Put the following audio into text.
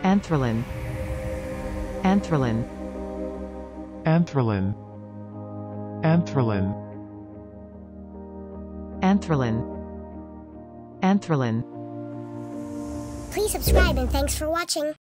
anthralin, anthralin, anthralin, anthralin, anthralin, anthralin. Please subscribe and thanks for watching.